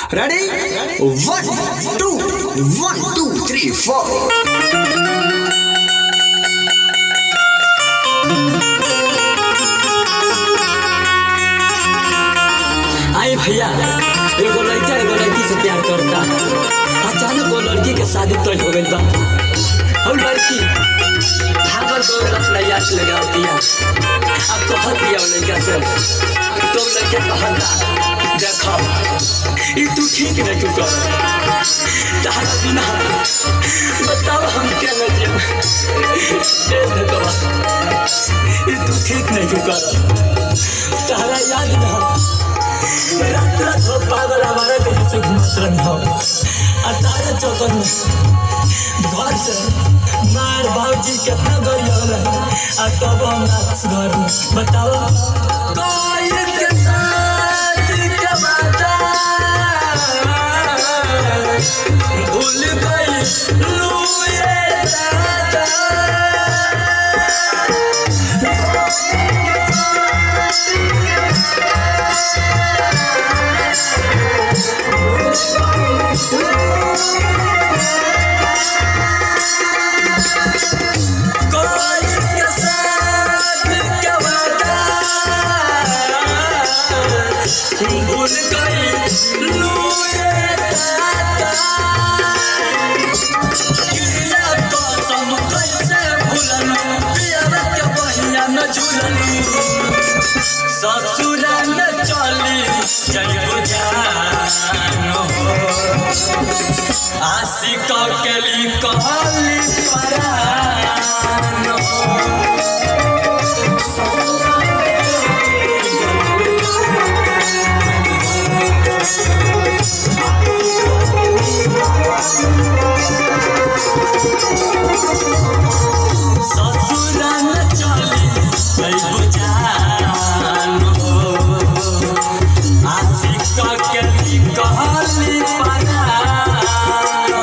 Ready? 1, 2, 1, 2, 3, 4. आई भैया एगो लड़का एगो लड़की से प्यार करता। अचानक वो लड़की के शादी तय हो गई बा और लड़की भागल दौड़ अपना याद लगा दिया। अब कहत दिया लड़का से तो लड़का कहता देखो ये तू ठीक नहीं तू कर तारा बिना बताओ हम क्या लगे ये तू ठीक नहीं तू कर तारा याद ना रात रात हो पागल हमारे कहीं से घूमत रही हो तारे चौकन में घर से मार भाजी कितना गई हो रहा तब हम घर में बताओ कोई के साथ के बाता भूल गई लुए दादा ससुरा न चली जइबो जानो आशिक के ली कहली परानो ससुरा न चली जइबो जानो आशिक के ली कहली परानो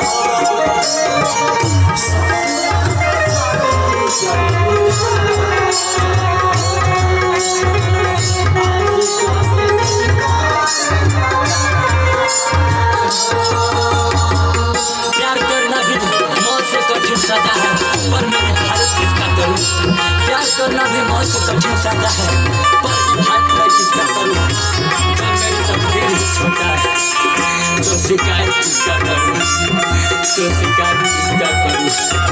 प्यार करना भी मौत से कठिन सजा है पर मैं भारत किसका करूं प्यार करना भी मौत से कठिन सजा है पर भारत मैं किसका करूं जब मेरी तकदीर ही छोटा है तो शिकायत किसका करूं तो शिकायत किसका करूं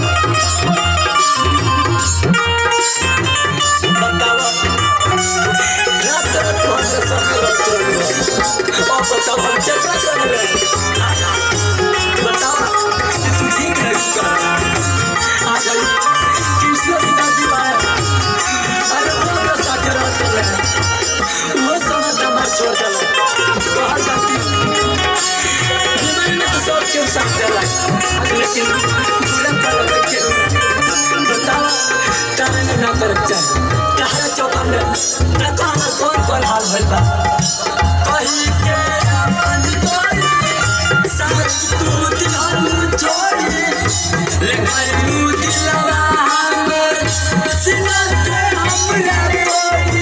बताओ रात रात भर से सब करते रहो और बताओ हम क्या कर रहे हैं बताओ तू ठीक नहीं कर आ गई कृष्ण पिता जी पाया अरे वो साथ रहते रहे वो समय दमा छोड़ चले बाहर जाती मैंने तो सब क्यों साथ चला लेकिन पूरा कर के बताओ ताने ना कर चाहिए कहा चौकन में देखो हमारा कौन हाल भइल बा कहीं के अपन कोई साथ तू दिल छोड़ी लेकिन तू दिलवा हमर सीना पे हमरा कोई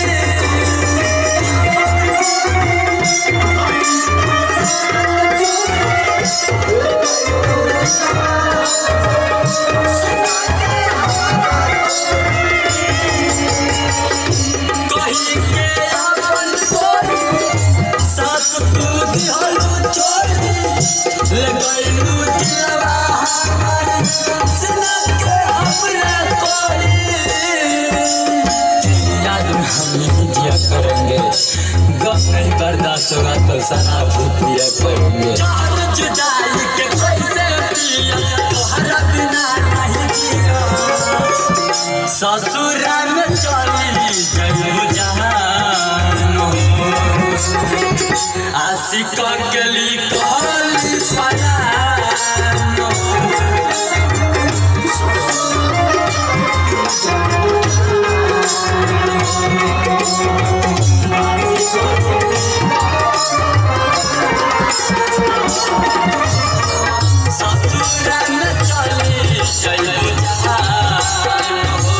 कहीं के अपन कोई साथ तू दिल छोड़ी लेकिन तू दिलवा हमर सीना पे हमरा कोई याद में हम नहीं जिया करेंगे गम नहीं बर्दाश्त होगा तो शराब पिया करेंगे जान जुदाई के कैसे पिया तोहरा बिना नहीं जिया ससुरा में चली जइबो जानो आशिक के ली कहली परानो ससुरा में चली जइबो जानो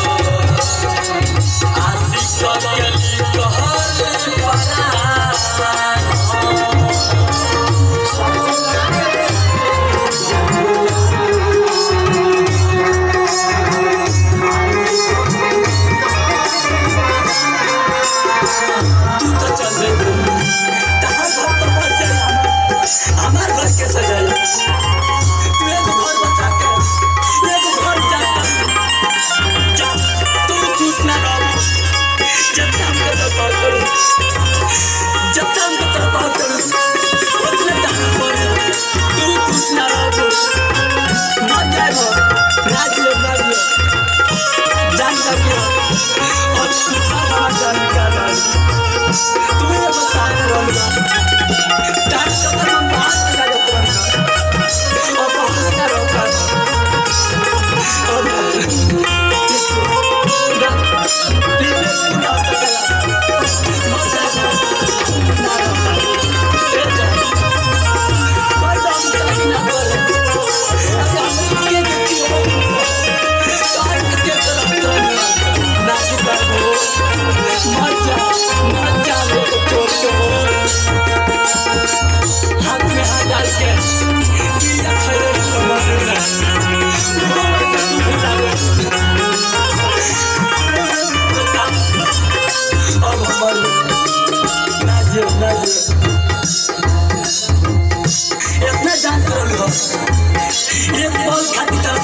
आशिक के ली कहली परानो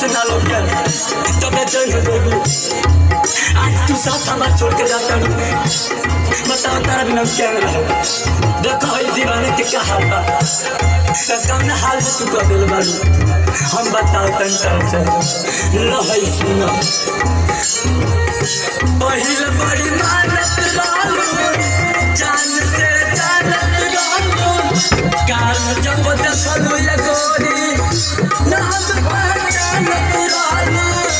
से ना लोग क्या तब चल देगी आज तू साथ हमारा छोड़ के जाता हूँ बताओ तारा बिना क्या रहा देखो ये दीवाने के क्या हाल बा कम ना हाल में तू कर दिल बालू हम बताओ तन तरफ से लहई सुनो पहले बड़ी मानत लालू जान से जानत लालू काल जब देखलू ये गोरी नाम पहचानत लालू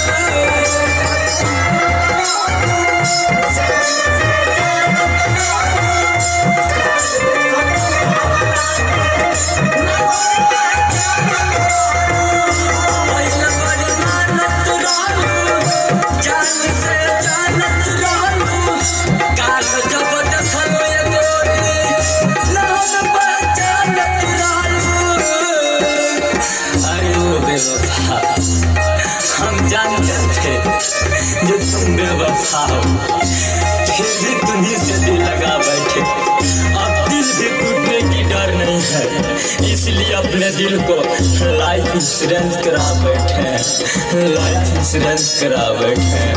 हम जानते थे जो तुम बेवफा हो फिर भी तुम्हीं से दिल लगा बैठे अब दिल भी टूटने की डर नहीं है इसलिए अपने दिल को लाइफ इंश्योरेंस करा बैठे लाइफ इंश्योरेंस करा बैठे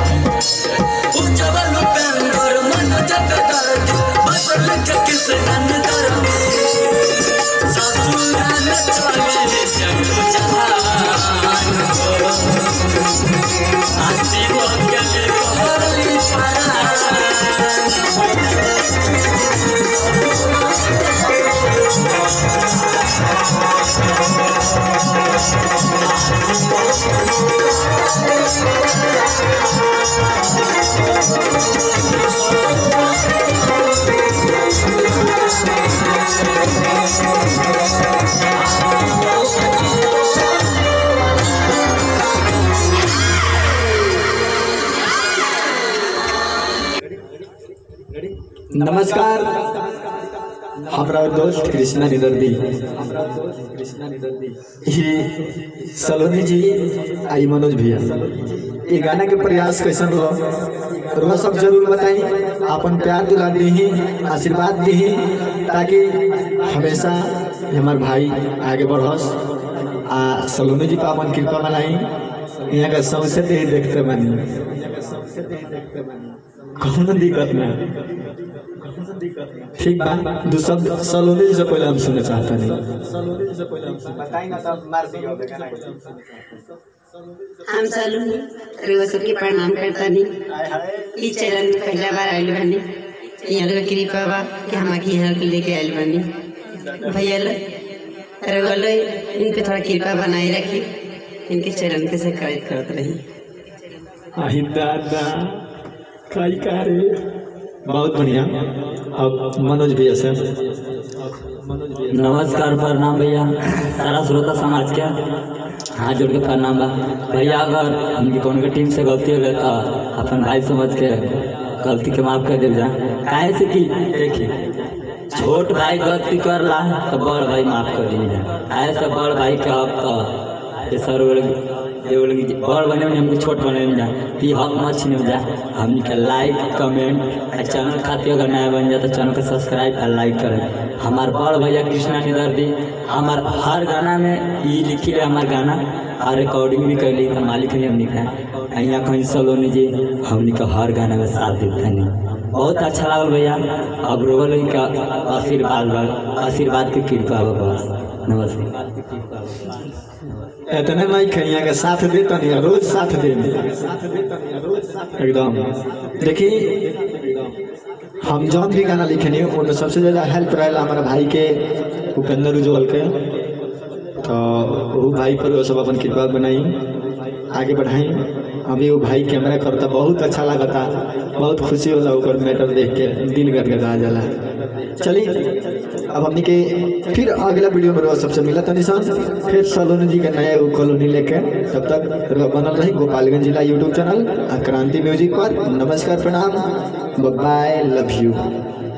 नमस्कार हमारा दोस्त कृष्णा निदर्दी सलोनी जी आई मनोज भैया ये गाना के प्रयास कैसन रहो सब जरूर बताई अपन प्यार दुला दी आशीर्वाद दी ताकि हमेशा हमार भाई आगे बढ़स आ सलोनी जी का अपन कृपा बनाई यहाँ का सबसे देखते बनी कौन दिक्कत नहीं ठीक बात दो शब्द सलोनी जी से पहले हम सुनना चाहते नहीं हम सलोनी रोज सबके प्रणाम करता नहीं इस चैनल में पहला बार आयल बनी यहाँ लोग कृपा बा कि हम आके यहाँ लेके आयल बनी भैया लोग इन पे थोड़ा कृपा बनाए रखी इनके चैनल के सब्सक्राइब करते रही दादा बहुत बढ़िया अब मनोज भैया से नमस्कार प्रणाम भैया सारा श्रोता समाज के हाथ जोड़ के प्रणाम बा भैया अगर हमकी कौन के टीम से गलती हो तो अपन भाई समझ के गलती के माफ कर दे जा काहे से कि देखी छोट भाई गलती कर ला तो बड़ भाई माफ कर दी काहे से बड़ भाई के हक तो सर बड़ बने हमको छोट बने जा ती हक मत छीन जा हमनी के लाइक कमेंट चैनल खातिर अगर नया बन जाता चैनल को सब्सक्राइब और लाइक करें हमार बड़ भैया कृष्णा निदर्दी हमार हर गाना में ये लिखी रहे हमार गाना और रिकॉर्डिंग भी कर ली तो मालिक ही हमने का यहाँ कहीं सलोनी जी हमने का हर गाना में साथ देता नहीं बहुत अच्छा लगल भैया अब रोल का आशीर्वाद की कृपा बस नमस्ते इतने नहीं खैया के साथ दे तनी रोज साथ दे एकदम देखिए हम जौन भी गाना लिखनी उनमें सबसे ज़्यादा हेल्प रहा हमारा भाई के उपेंद्र उज्जवल के तो वो भाई पर वो सब अपन कृपा बनाई आगे बढ़ाई अभी वो भाई कैमरा करता बहुत अच्छा लगता बहुत खुशी होला ऊपर मैटर देख के दिल गदगदा जाला चलिए अब हमने के फिर अगला वीडियो में सबसे मिला तनी सन फिर सलोनी जी का नया कॉलोनी लेके तब तक बनल रही गोपालगंज जिला यूट्यूब चैनल क्रांति म्यूजिक पर नमस्कार प्रणाम बाय लव यू।